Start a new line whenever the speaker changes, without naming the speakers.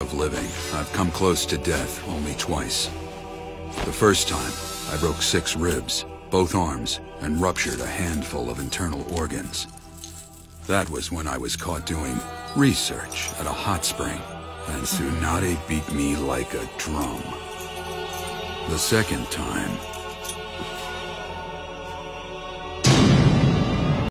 of living, I've come close to death only twice. The first time, I broke 6 ribs, both arms, and ruptured a handful of internal organs. That was when I was caught doing research at a hot spring, and Tsunade beat me like a drum. The second time,